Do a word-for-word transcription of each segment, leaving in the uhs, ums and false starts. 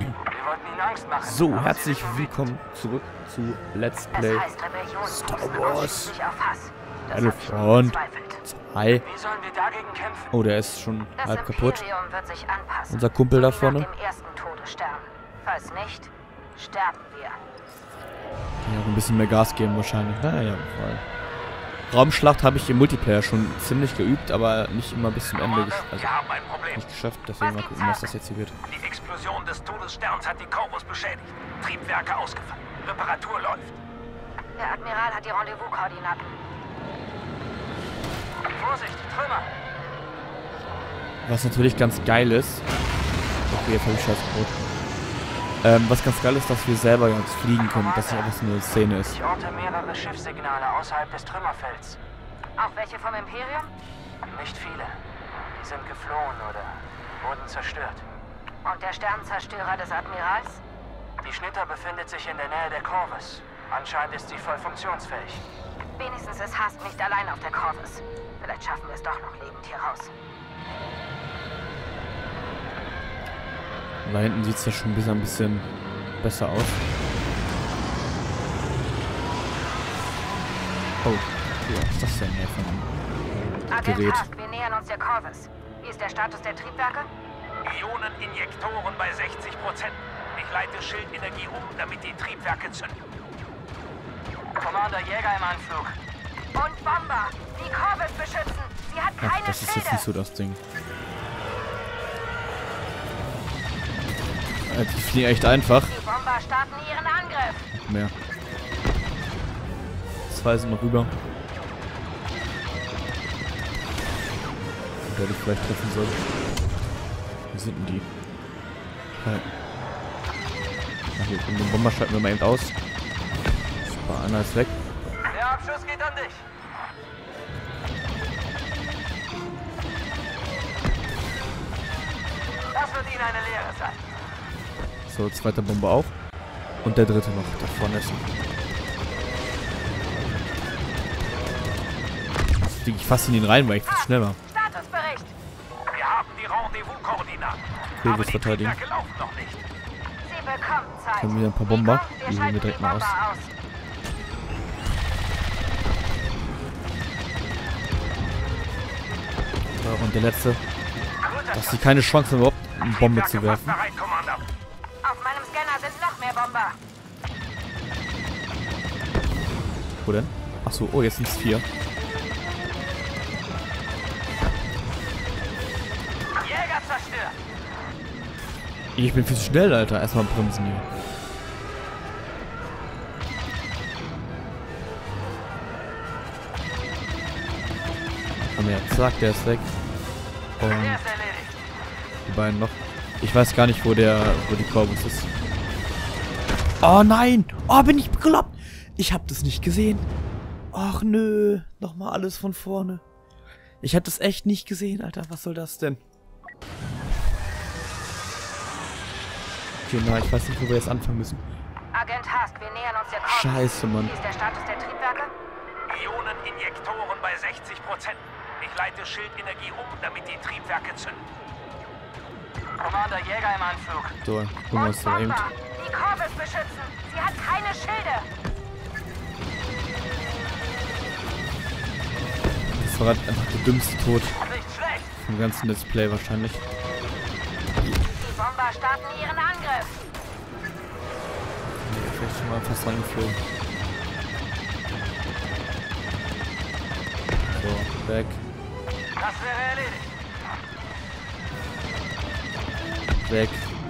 So, herzlich willkommen zurück zu Let's Play Star Wars Battlefront zwei. Oh, der ist schon halb kaputt. Unser Kumpel da vorne. Falls nicht, sterben wir. Ja, auch ein bisschen mehr Gas geben wahrscheinlich. Naja, voll. Raumschlacht habe ich im Multiplayer schon ziemlich geübt, aber nicht immer bis zum Ende gesch also nicht geschafft. Deswegen mal gucken, was das jetzt hier wird. Die Explosion des Todessterns hat die Corvus beschädigt. Triebwerke ausgefallen. Reparatur läuft. Der Admiral hat die Rendezvous-Koordinaten. Vorsicht, Trümmer! Was natürlich ganz geil ist. Okay, jetzt habe ich scheiß Brot. Ähm, was ganz geil ist, dass wir selber jetzt fliegen können, dass nicht einfach so eine Szene ist. Ich orte mehrere Schiffssignale außerhalb des Trümmerfelds. Auch welche vom Imperium? Nicht viele. Die sind geflohen oder wurden zerstört. Und der Sternzerstörer des Admirals? Die Schnitter befindet sich in der Nähe der Corvus. Anscheinend ist sie voll funktionsfähig. Wenigstens ist Hask nicht allein auf der Corvus. Vielleicht schaffen wir es doch noch lebend hier raus. Da hinten sieht es ja schon ein bisschen besser aus. Oh, was ist das denn hier für ein Agent Gerät? Hask, wir nähern uns der Corvus. Wie ist der Status der Triebwerke? Ioneninjektoren bei sechzig Prozent. Ich leite Schildenergie um, damit die Triebwerke zünden. Commander Jäger im Anflug. Und Bomber! Die Corvus beschützen! Sie hat keine Ach, das ist Schilde! jetzt nicht so das Ding. Äh, die fliegen echt einfach. Die Bomber starten ihren Angriff! Mehr. Zwei sind noch rüber. Werde ich vielleicht treffen soll. Wo sind denn die? Hi. Ach, hier kommt den Bomber, schalten wir mal eben aus. Super, einer ist weg. Der Abschuss geht an dich. Das wird Ihnen eine Lehre sein. So, zweiter Bomber auch. Und der dritte noch, da vorne ist. Jetzt fliege ich fast in ihn rein, weil ich viel zu schnell war. Statusbericht! Wir haben die Rendezvous-Koordinaten. Okay, Aber wir die verteidigen. Triebwerke laufen noch nicht. Sie bekommen Zeit. Hier haben wir ein paar Bomber. Nico, Die wir holen schalten wir direkt die mal Bomber aus. aus. Ja, und der letzte. Dass sie keine Chance haben, überhaupt eine Bombe zu werfen. Bereit, Commander. Auf meinem Scanner sind noch mehr Bomber. Wo denn? Achso, oh, jetzt sind es vier. Jäger zerstört. Ich bin viel zu schnell, Alter. Erstmal bremsen hier. Komm her, zack, der ist weg. Und Der ist erledigt. die beiden noch. Ich weiß gar nicht, wo der, wo die Corvus ist. Oh nein! Oh, bin ich bekloppt! Ich hab das nicht gesehen. Ach nö, nochmal alles von vorne. Ich hab das echt nicht gesehen, Alter. Was soll das denn? Okay, na, ich weiß nicht, wo wir jetzt anfangen müssen. Agent Hask, wir nähern uns der Corvus. Scheiße, Mann. Wie ist der Status der Triebwerke? Ioneninjektoren bei sechzig Prozent. Ich leite Schildenergie um, damit die Triebwerke zünden. Commander Jäger im Anflug. So, gucken wir Und uns da eben. Bomber! Die Corvus beschützen! Sie hat keine Schilde! Das war halt einfach der dümmste Tod Nicht schlecht. vom ganzen Let's Play wahrscheinlich. Die Bomber starten ihren Angriff! Nee, vielleicht schon mal fast reingeflogen. So, weg, Das wäre erledigt. weg.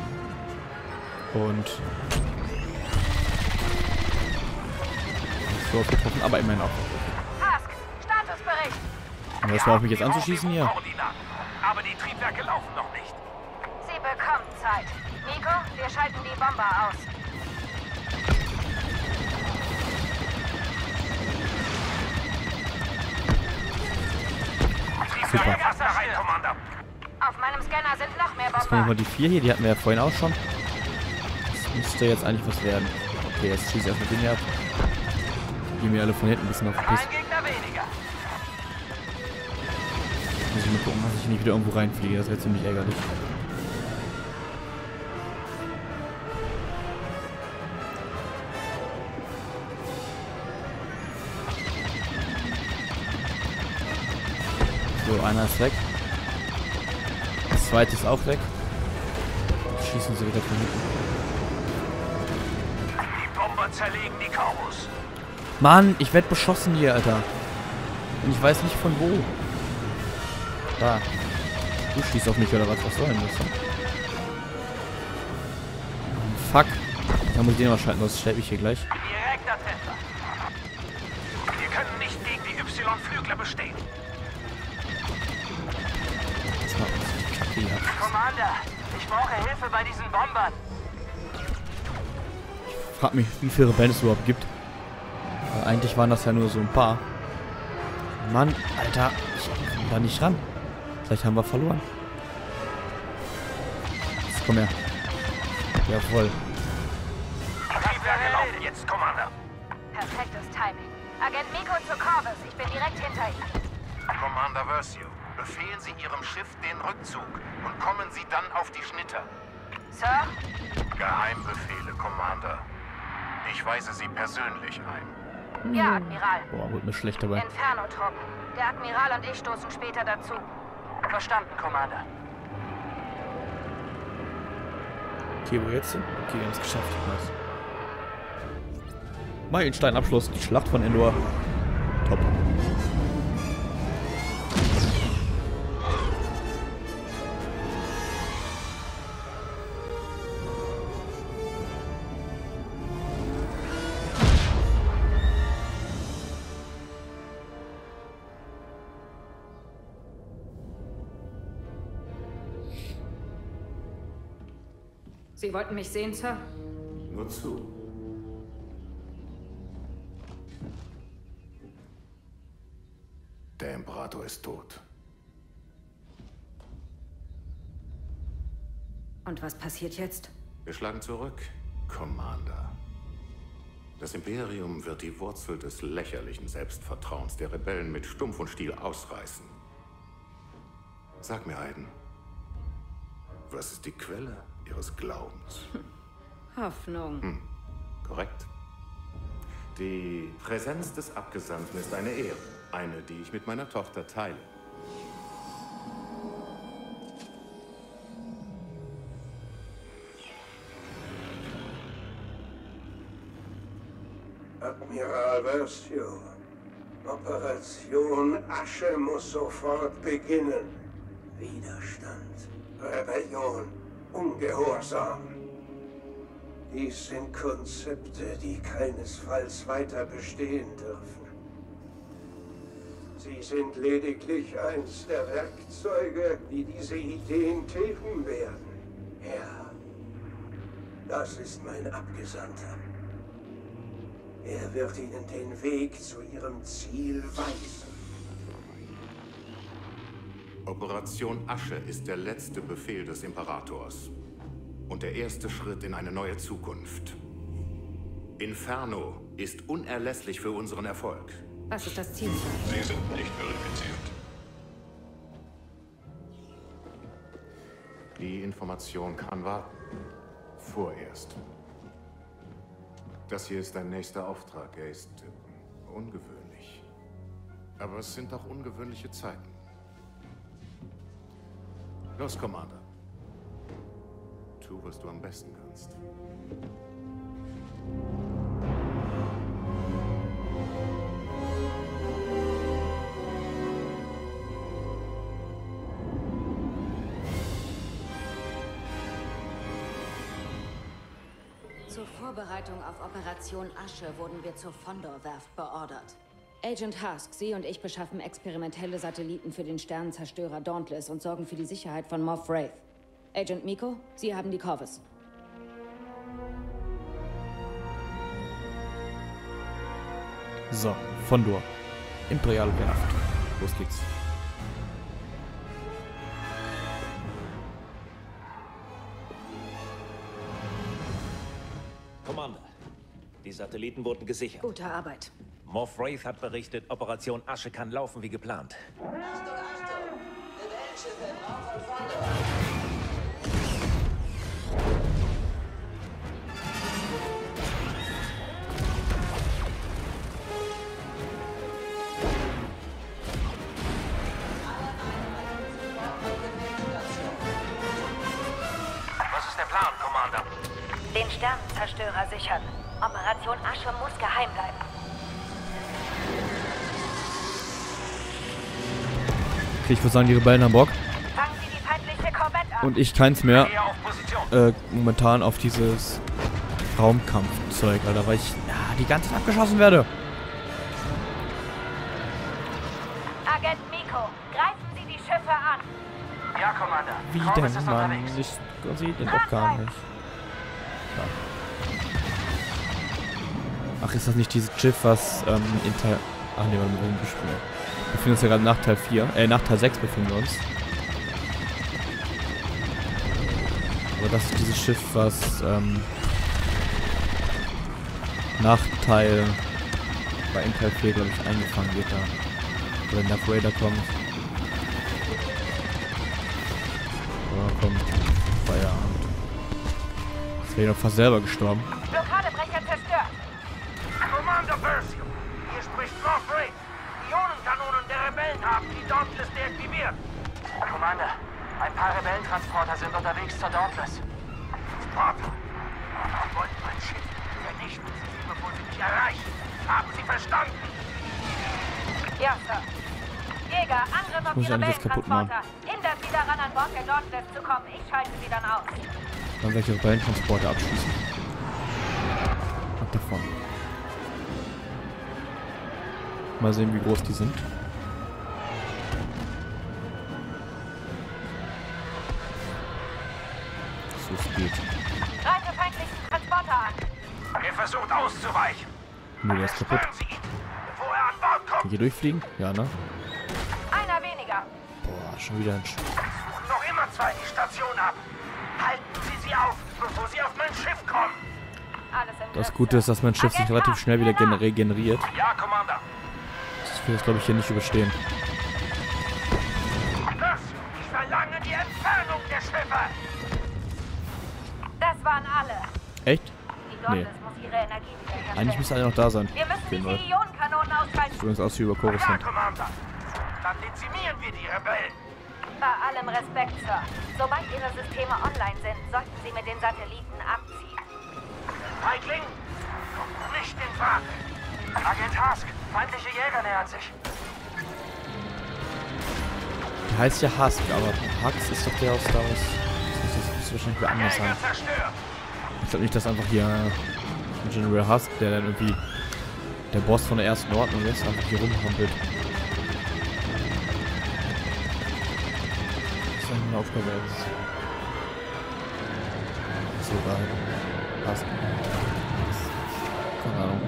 Und so aufgetroffen, aber immerhin auch. Hask, Statusbericht! Und das war auf mich jetzt anzuschießen hier. Koordinaten. Aber die Triebwerke laufen noch nicht. Sie bekommen Zeit. Nico, wir schalten die Bomber aus. Super. Fast bereit, Commander. Auf meinem Scanner sind noch mehr Jetzt kommen Bomber. nochmal die vier hier, die hatten wir ja vorhin auch schon. Das müsste jetzt eigentlich was werden. Okay, jetzt schieße ich erstmal den hier ab. Die mir alle von hinten ein bisschen auf den Piss. Ein Gegner weniger. Muss ich mal gucken, dass ich nicht wieder irgendwo reinfliege. Das wäre ziemlich ärgerlich. So, einer ist weg. Das zweite ist auch weg. Schießen sie wieder von hinten. Die Bomber zerlegen die Corvus. Mann, ich werde beschossen hier, Alter. Und ich weiß nicht von wo. Da. Du schießt auf mich oder was? Was soll denn das? Fuck. Da muss ich den mal schalten, sonst sterbe ich hier gleich. Direkter Treffer. Wir können nicht gegen die Y-Flügler bestehen. Das war die Kacke hier. Commander, ich brauche Hilfe bei diesen Bombern. Ich frag mich, wie viele Rebellen es überhaupt gibt. Aber eigentlich waren das ja nur so ein paar. Mann, Alter, ich komm da nicht ran. Vielleicht haben wir verloren. Jetzt komm her. Jawohl. Die Triebwerke laufen jetzt, Commander. Perfektes Timing. Agent Miko zu Corvus, ich bin direkt hinter Ihnen. Commander Versio, befehlen Sie Ihrem Schiff den Rückzug und kommen Sie dann auf die Schnitter. Sir? Geheimbefehle, Commander. Ich weise Sie persönlich ein. Ja, Admiral. Boah, wird mir schlecht dabei. Inferno-Truppen. Der Admiral und ich stoßen später dazu. Verstanden, Commander. Okay, wo jetzt hin? Okay, wir haben es geschafft. Nice. Meilenstein-Abschluss, die Schlacht von Endor. Top. Sie wollten mich sehen, Sir? Nur zu. Der Imperator ist tot. Und was passiert jetzt? Wir schlagen zurück, Commander. Das Imperium wird die Wurzel des lächerlichen Selbstvertrauens der Rebellen mit Stumpf und Stiel ausreißen. Sag mir, Aiden, was ist die Quelle Ihres Glaubens? Hoffnung. Hm, korrekt. Die Präsenz des Abgesandten ist eine Ehre. Eine, die ich mit meiner Tochter teile. Admiral Versio, Operation Asche muss sofort beginnen. Widerstand, Rebellion, Ungehorsam. Dies sind Konzepte, die keinesfalls weiter bestehen dürfen. Sie sind lediglich eins der Werkzeuge, die diese Ideen tilgen werden. Herr, das ist mein Abgesandter. Er wird Ihnen den Weg zu Ihrem Ziel weisen. Operation Asche ist der letzte Befehl des Imperators. Und der erste Schritt in eine neue Zukunft. Inferno ist unerlässlich für unseren Erfolg. Was ist das Ziel? Sie sind nicht verifiziert. Die Information kann warten. Vorerst. Das hier ist dein nächster Auftrag. Er ist äh, ungewöhnlich. Aber es sind auch ungewöhnliche Zeiten. Los, Commander. Tu, was du am besten kannst. Zur Vorbereitung auf Operation Asche wurden wir zur Fondor-Werft beordert. Agent Hask, Sie und ich beschaffen experimentelle Satelliten für den Sternenzerstörer Dauntless und sorgen für die Sicherheit von Moff Wraith. Agent Miko, Sie haben die Corvus. So, Fondor. Imperiale Werft. Los geht's. Commander, die Satelliten wurden gesichert. Gute Arbeit. Moff Wraith hat berichtet, Operation Asche kann laufen wie geplant. Achtung, Achtung! Rebellenschiffe im Raum von Fondor. Alle Sternenzerstörer sichern. Operation Asche muss geheim bleiben. Okay, ich würde sagen, die Rebellen haben Bock. Fangen Sie die feindliche Korvette an. Und ich keins mehr Gehe auf Position. äh, momentan auf dieses Raumkampfzeug, Alter, weil ich ja, die ganze Zeit abgeschossen werde. Agent Miko, greifen Sie die Schiffe an. Ja, Commander. Wie Corvus denn, ist Mann? unterwegs. Ich sehe den doch gar nicht. Ja. Ach, ist das nicht dieses Schiff, was ähm, in Teil... Ach ne, wir befinden uns ja gerade nach Teil vier. Äh, nach Teil sechs befinden wir uns. Aber das ist dieses Schiff, was ähm, nach Teil... bei in Teil vier, glaube ich, eingefangen wird da. Wenn Darth Vader kommt. Oh, komm. Feierabend. Jetzt wäre ich noch fast selber gestorben. Blockadebrecher zerstört. Commander Percy, hier spricht Moff Raith. Ionenkanonen der Rebellen haben die Dauntless deaktiviert. Commander, ein paar Rebellentransporter sind unterwegs zur Dauntless. Transporter? Sie wollten mein Schiff. Vernichten Sie sie, bevor sie mich erreichen. Haben Sie verstanden? Ja, Sir. Jäger, Angriff auf Muss die ich eigentlich jetzt kaputt machen. Rebellentransporter. Hindert sie daran, an Bord der Dauntless zu kommen. Ich schalte sie dann aus. Dann werde ich auch Rebellentransporter abschießen. Ab davon. Mal sehen, wie groß die sind. So es geht. Greife feindlichen Transporter an. Er versucht auszuweichen. Nö, der ist kaputt. Sperren Sie ihn, bevor er an Bord kommt. Kann ich hier durchfliegen? Ja, ne? Einer weniger. Boah, schon wieder ein Sch... Suchen noch immer zwei die Station ab. Halten Sie sie auf, bevor sie auf mein Schiff kommen. Alles im Das Griff, Gute Sir. ist, dass mein Schiff sich Agent relativ Hart, schnell wieder hier gen- nach. regeneriert. Ja, Commander. Das will ich, glaube ich, hier nicht überstehen. Das, ich verlange die Entfernung der Schiffe. Das waren alle. Echt? Die Dauntless muss ihre Energie wiederherstellen. Eigentlich müsste einer noch da sein. Wir müssen Okay, diese Leute. Ionenkanonen ausschalten. Sieht uns aus wie über Ja, Coruscant. Commander. Dann dezimieren wir die Rebellen. Bei allem Respekt, Sir. Sobald Ihre Systeme online sind, sollten Sie mit den Satelliten abziehen. Feigling, kommt nicht in Frage. Agent Hask, feindliche Jäger nähern sich. Der heißt ja Husk, aber Hux ist doch der aus Star Wars. Das muss, das muss wahrscheinlich wer anders sein. Jäger zerstört. Ich glaube nicht, dass einfach hier General Husk, der dann irgendwie der Boss von der ersten Ordnung ist, einfach hier rumhampelt. Das ist eine Aufgabe. Das ist so geil. Husk. Keine Ahnung.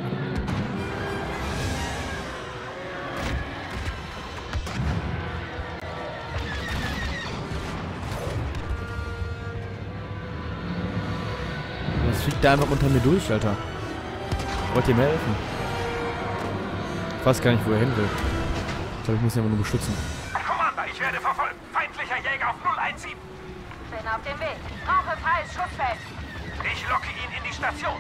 Das fliegt da einfach unter mir durch, Alter. Wollt ihr mir helfen? Ich weiß gar nicht, wo er hin will. Ich glaube, ich muss ihn aber nur beschützen. Commander, ich werde verfolgt. Feindlicher Jäger auf null eins sieben. Bin auf dem Weg. Brauche freies Schussfeld. Ich locke ihn in die Station.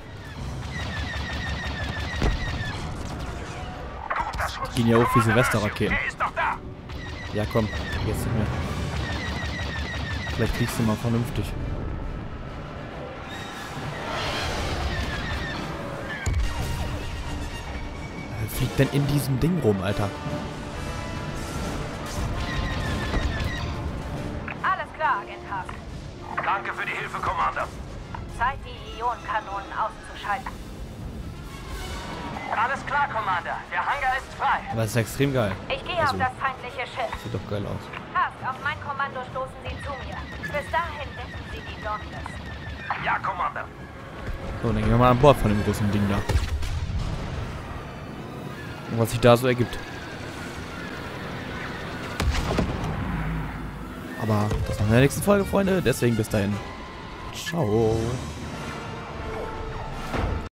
Guter Schuss. Die gehen ja hoch wie Commander Silvesterraketen. Er ist doch da. Ja, komm. Jetzt nicht mehr. Vielleicht kriegst du mal vernünftig. Wer fliegt denn in diesem Ding rum, Alter? Alles klar, Agent Hart. Danke für die Hilfe, Commander. Zeit, die Ionenkanonen auszuschalten. Alles klar, Commander. Der Hangar ist frei. Aber es ist extrem geil. Ich gehe Also, auf das feindliche Schiff. sieht doch geil aus. Hart, auf mein Kommando stoßen Sie zu mir. Bis dahin decken Sie die Dauntless. Ja, Commander. So, dann gehen wir mal an Bord von dem großen Ding da. Und was sich da so ergibt. Aber das machen wir in der nächsten Folge, Freunde. Deswegen bis dahin. Ciao.